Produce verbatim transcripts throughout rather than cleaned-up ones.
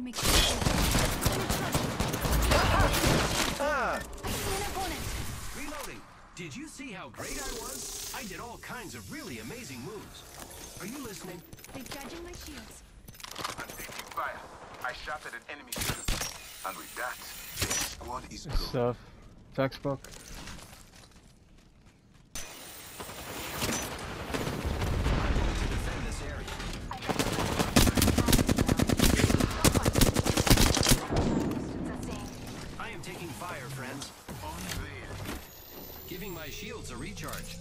make sure. Ah! I see an opponent. Reloading. Did you see how great I was? I did all kinds of really amazing moves. Are you listening? Recharging my shields. I'm taking fire. I shot at an enemy shield. And with that, the squad is Good stuff. Textbook. To defend this area. I am taking fire, friends. Giving my shields a recharge.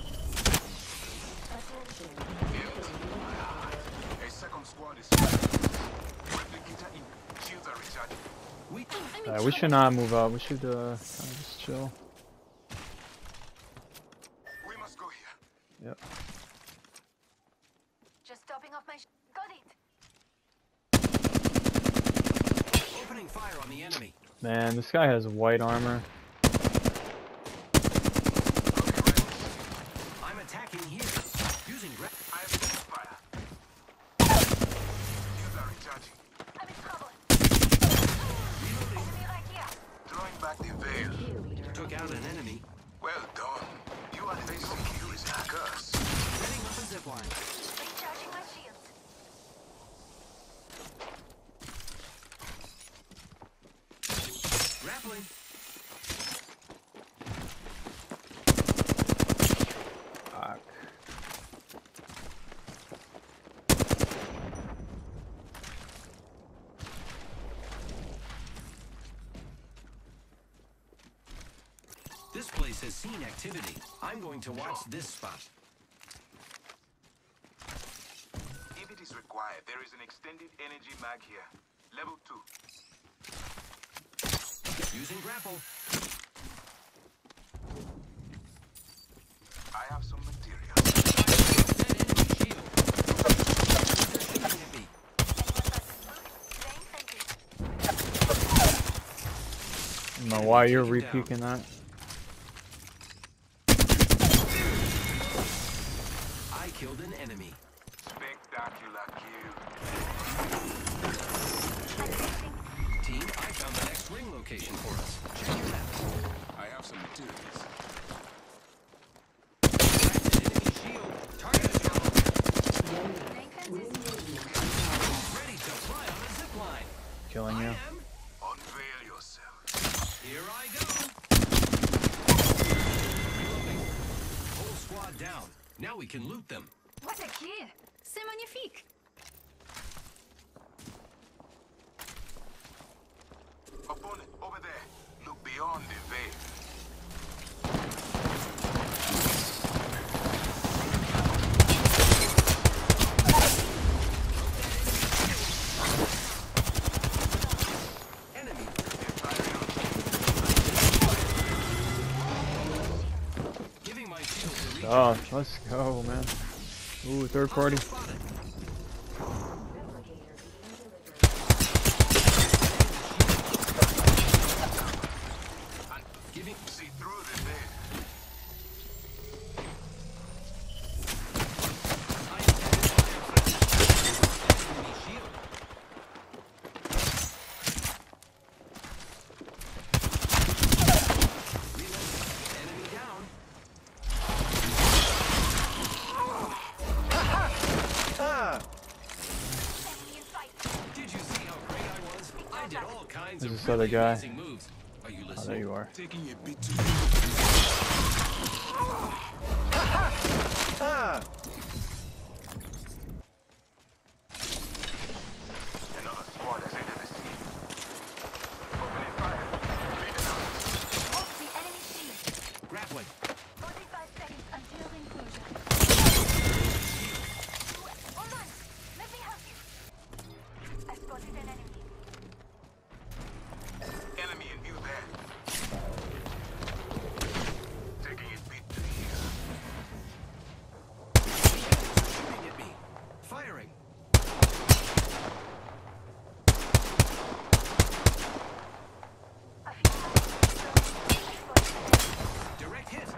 A second squad is replicator in. Shields are recharging. We Uh, we should not move up. We should uh, kind of just chill. We must go here. Yep. Just topping off my sh got it. opening fire on the enemy. Man, this guy has white armor. I'm attacking here. Using gra- I have taken fire. Shields are recharging. I'm in trouble. Reloading. Enemy right here. Throwing back the veil. Took out an enemy. Well done. You are facing you is a curse. Setting up a zipline. Recharging my shields. Grappling. Fuck. This place has seen activity. I'm going to watch this spot. If it is required, there is an extended energy mag here. Level two. Using grapple. I have some material. That enemy shield. Shooting at me. I don't know why you're re-peeking that. I killed an enemy. Spectacular kill. Team, I found the next ring location for us. Check your maps. I have some materials. Cracked an enemy shield. Target is yellow. Ready to fly on a zip line. Killing I you. am. Unveil yourself. Here I go. Reloading. Whole squad down. Now we can loot them. What a kill. C'est magnifique. Opponent, over there. Look beyond the veil. Enemy. Giving my shield to reach. Oh, let's go, man. Ooh, third party. Spotted. Giving. See through the veil. I am taking fire. Enemy shield. Reloading. Enemy down. Ah! Enemy in sight. Did you see how great I was? I did all kinds There's of this really other guy. amazing moves. Are you Oh, listening? there you are. Taking a bit too Ah! Another squad has entered the scene. Opening fire. Lead it out. Off the enemy shield. Grappling. forty-five seconds until enclosure. Hold on. Let me help you. I spotted an enemy. Enemy in view there. Taking it beat to here. Shooting at me. Firing. A few seconds. Direct hit.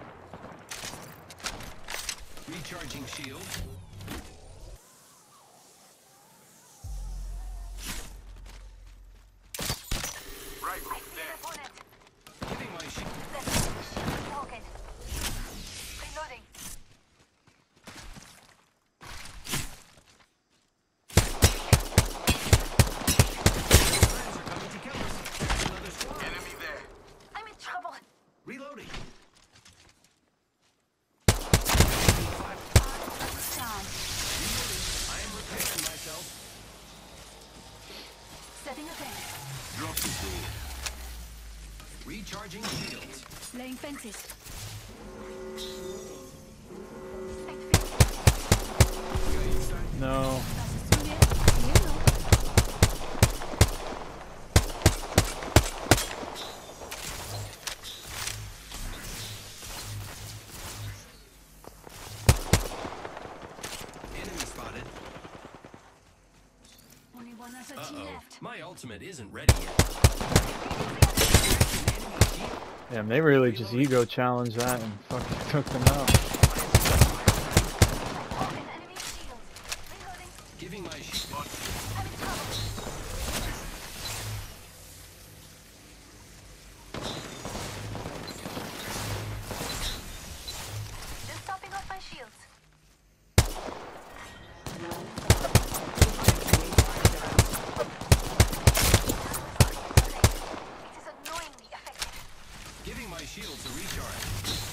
Recharging shield. Recharging shields. Laying fences. No. Enemy spotted. Only one S O T Uh-oh. left. My ultimate isn't ready yet. Damn, they really just ego challenged that and fucking took them out. An enemy shield. Reloading. Giving my shield. I'm in trouble. Just topping off my shields. It is annoyingly effective. Giving my shields a recharge.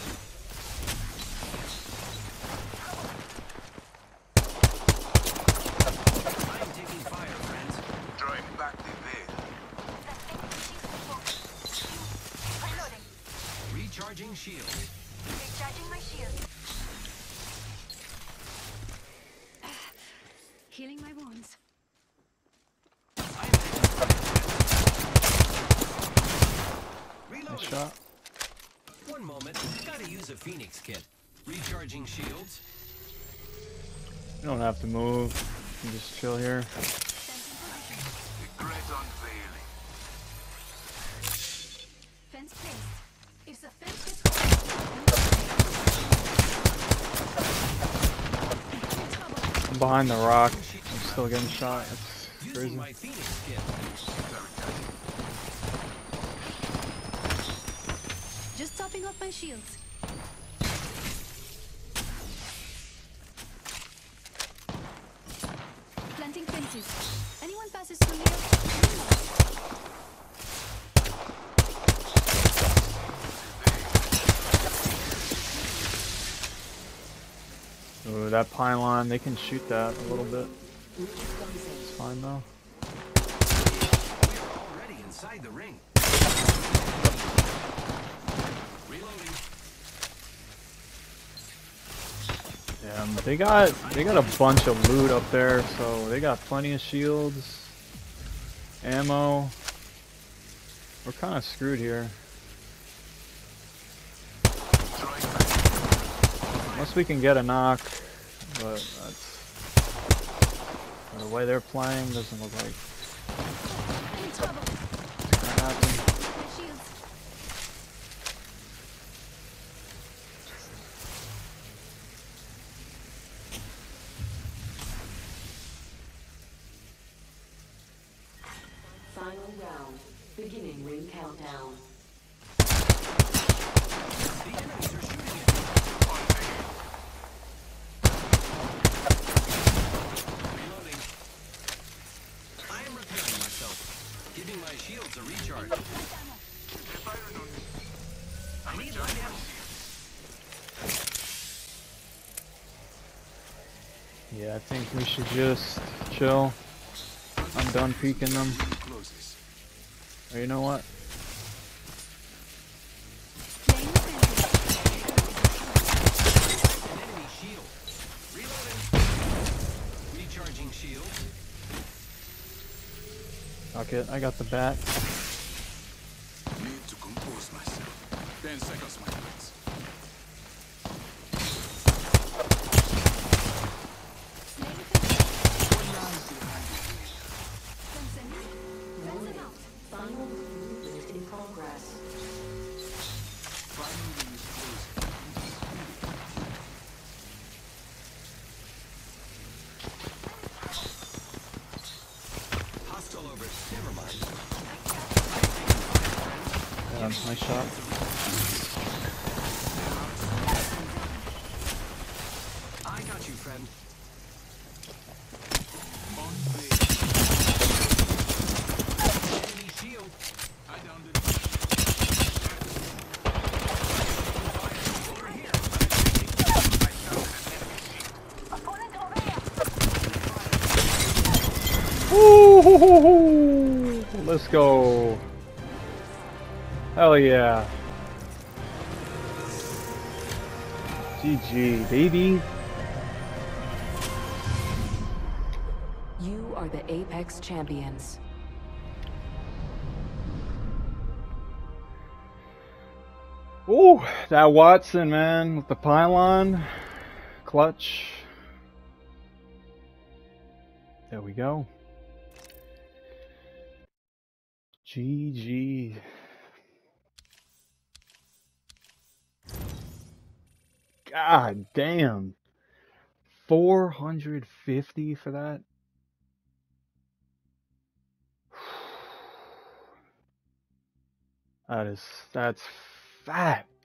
I am taking fire, friends. Drawing back the veil. That enemy shield is broken. Reloading. Recharging shield. Recharging my shield. Healing my wounds. I am taking fire, friends. Nice Reloading. shot. One moment. Gotta use a Phoenix kit. Recharging shields. You don't have to move. You can just chill here. The great unveiling. Fence placed. If the fence is closed, I'm behind the rock. I'm still getting shot. It's Using crazy. my Phoenix kit. just topping up my shields. Planting fences. Anyone passes through here? Ooh, that pylon, they can shoot that a little bit. It's fine though. We are already inside the ring. Reloading. Yeah, they got they got a bunch of loot up there, so they got plenty of shields, ammo. We're kind of screwed here. Unless we can get a knock, but that's the way they're playing doesn't look like I'm in trouble. it's gonna happen. My shields. Final round. Beginning ring countdown. The enemies are shooting at me. Reloading. I am repairing myself. Giving my shields a recharge. I need light ammo. Yeah, I think we should just chill. I'm done peeking them. Closes. Or you know what? Playing fences. An enemy shield. Reloading. Recharging shield. Fuck it, I got the bat. Need to compose myself. Ten seconds, my friends. Playing fences. Fencing. Fencing out. Final movement in progress. Hostile over. Never mind. Yeah, nice shot. I got you, friend. Enemy shield. I downed it. Over here. Opponent over here. Ooh, let's go. Hell yeah. G G, baby. You are the Apex Champions. Ooh, that Watson, man, with the pylon. Clutch. There we go. G G. God damn. four hundred fifty for that? That is, that's fat.